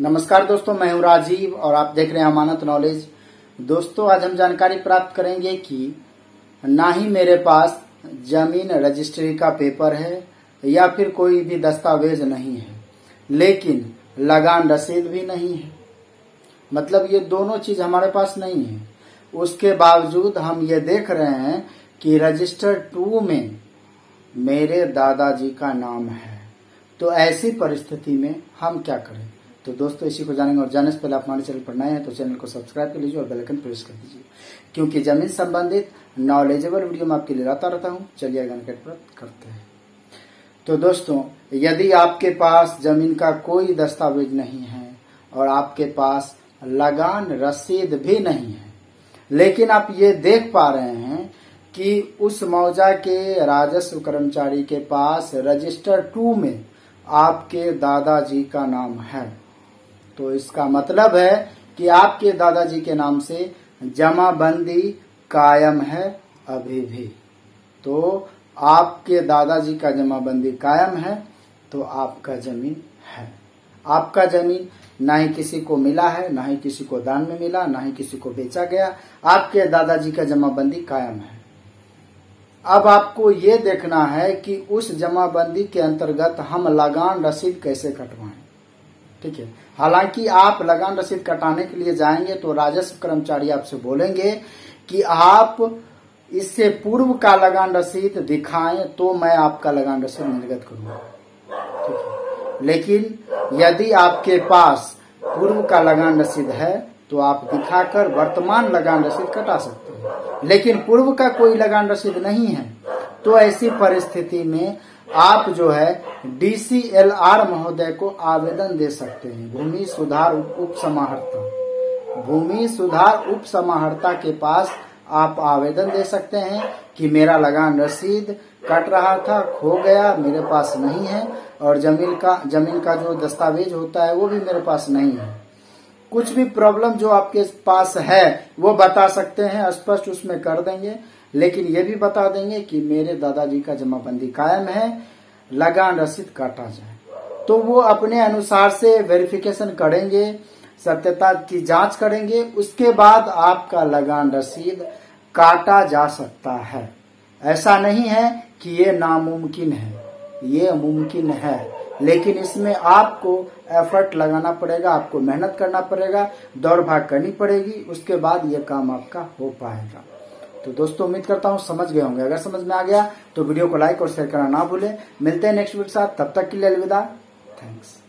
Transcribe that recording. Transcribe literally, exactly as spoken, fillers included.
नमस्कार दोस्तों, मैं हूं राजीव और आप देख रहे हैं अमानत नॉलेज। दोस्तों, आज हम जानकारी प्राप्त करेंगे कि ना ही मेरे पास जमीन रजिस्ट्री का पेपर है या फिर कोई भी दस्तावेज नहीं है, लेकिन लगान रसीद भी नहीं है। मतलब ये दोनों चीज हमारे पास नहीं है। उसके बावजूद हम ये देख रहे हैं कि रजिस्टर टू में मेरे दादाजी का नाम है। तो ऐसी परिस्थिति में हम क्या करें? तो दोस्तों, इसी को जानेंगे। और जानने से पहले आप हमारे चैनल पर नए हैं तो चैनल को सब्सक्राइब कर लीजिए और बेल आइकन प्रेस कर दीजिए, क्योंकि जमीन संबंधित नॉलेजेबल वीडियो मैं आपके लिए लाता रहता हूं। चलिए जानकारी प्राप्त करते हैं। तो दोस्तों, यदि आपके पास जमीन का कोई दस्तावेज नहीं है और आपके पास लगान रसीद भी नहीं है, लेकिन आप ये देख पा रहे हैं कि उस मौजा के राजस्व कर्मचारी के पास रजिस्टर टू में आपके दादाजी का नाम है, तो इसका मतलब है कि आपके दादाजी के नाम से जमाबंदी कायम है अभी भी। तो आपके दादाजी का जमाबंदी कायम है, तो आपका जमीन है। आपका जमीन ना ही किसी को मिला है, ना ही किसी को दान में मिला, ना ही किसी को बेचा गया। आपके दादाजी का जमाबंदी कायम है। अब आपको ये देखना है कि उस जमाबंदी के अंतर्गत हम लगान रसीद कैसे कटवाएं। ठीक है। हालांकि आप लगान रसीद कटाने के लिए जाएंगे तो राजस्व कर्मचारी आपसे बोलेंगे कि आप इससे पूर्व का लगान रसीद दिखाएं तो मैं आपका लगान रसीद निर्गत करूंगा। ठीक है। लेकिन यदि आपके पास पूर्व का लगान रसीद है तो आप दिखाकर वर्तमान लगान रसीद कटा सकते हैं। लेकिन पूर्व का कोई लगान रसीद नहीं है, तो ऐसी परिस्थिति में आप जो है डी सी एल आर महोदय को आवेदन दे सकते हैं। भूमि सुधार उप समाहर्ता भूमि सुधार उप समाहर्ता के पास आप आवेदन दे सकते हैं कि मेरा लगान रसीद कट रहा था, खो गया, मेरे पास नहीं है, और जमीन का जमीन का जो दस्तावेज होता है वो भी मेरे पास नहीं है। कुछ भी प्रॉब्लम जो आपके पास है वो बता सकते हैं, स्पष्ट उसमें कर देंगे। लेकिन ये भी बता देंगे कि मेरे दादाजी का जमाबंदी कायम है, लगान रसीद काटा जाए। तो वो अपने अनुसार से वेरिफिकेशन करेंगे, सत्यता की जांच करेंगे, उसके बाद आपका लगान रसीद काटा जा सकता है। ऐसा नहीं है कि ये नामुमकिन है, ये मुमकिन है, लेकिन इसमें आपको एफर्ट लगाना पड़ेगा, आपको मेहनत करना पड़ेगा, दौड़ भाग करनी पड़ेगी, उसके बाद ये काम आपका हो पाएगा। तो दोस्तों, उम्मीद करता हूं समझ गए होंगे। अगर समझ में आ गया तो वीडियो को लाइक और शेयर करना ना भूलें। मिलते हैं नेक्स्ट वीडियो के साथ, तब तक के लिए अलविदा। थैंक्स।